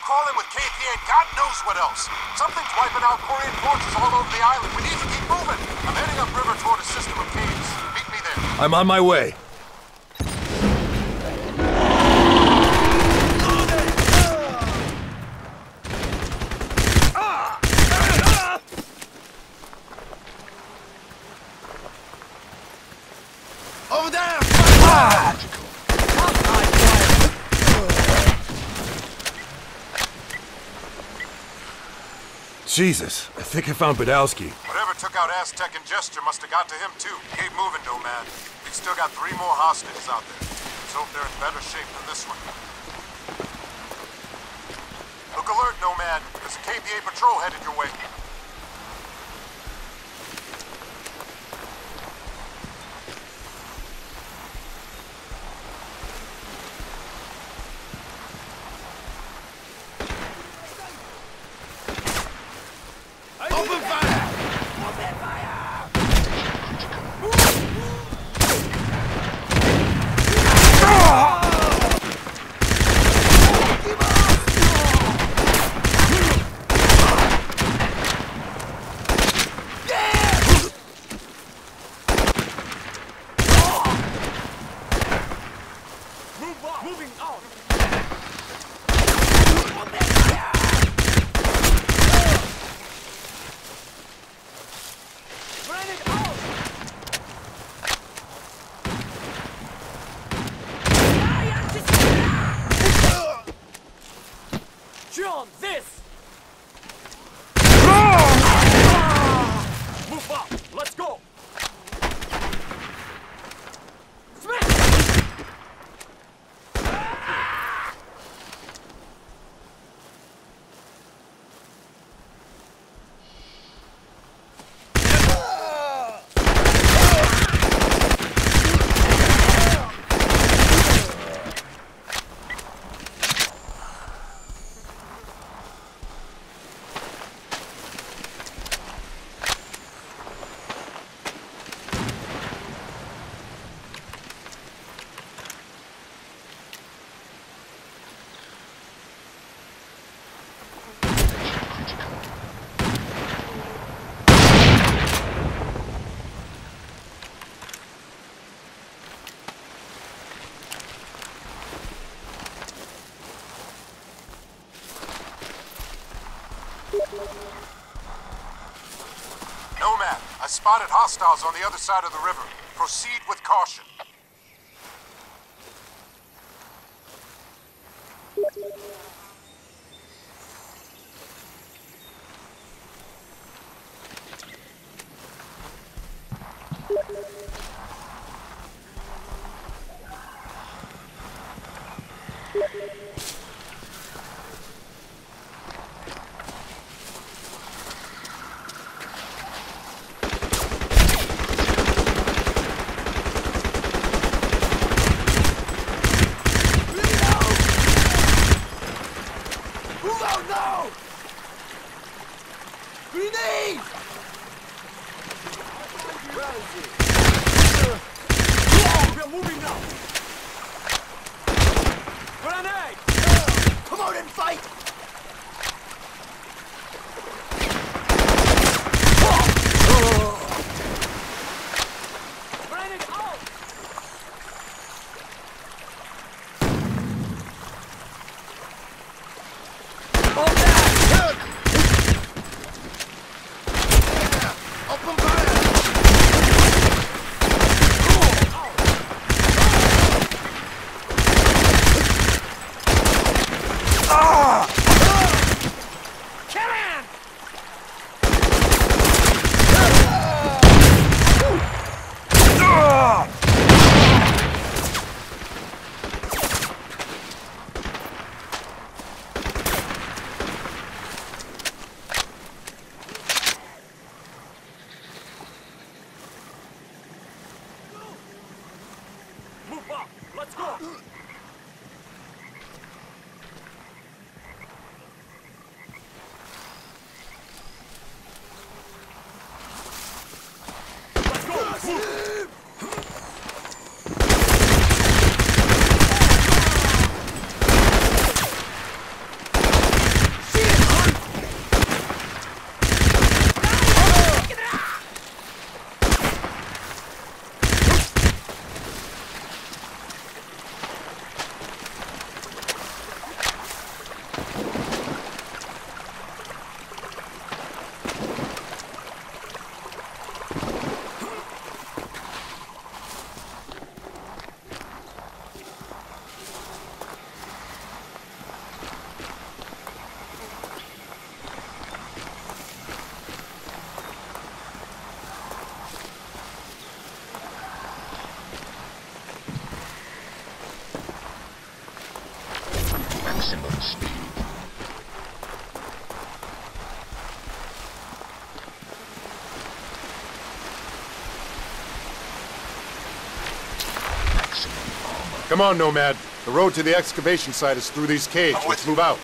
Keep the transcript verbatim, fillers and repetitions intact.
calling with K P A and God knows what else. Something's wiping out Korean forces all over the island. We need to keep moving. I'm heading upriver toward a system of caves. Meet me there. I'm on my way. Over there! Ah! Jesus, I think I found Badowski. Whatever took out Aztec and Gesture must have got to him too. Keep moving, Nomad. We've still got three more hostages out there. Let's hope they're in better shape than this one. Look alert, Nomad. There's a K P A patrol headed your way. Open fire! Open fire! Move on! Moving out! John, this! Move up! Let's go! Nomad, I spotted hostiles on the other side of the river. Proceed with caution. Grenade! Where is he? We're moving now! Grenade! Come out and fight! Grenade out! Hold that! Open fire! Ah! Maximum speed. Come on, Nomad. The road to the excavation site is through these caves. Let's move out.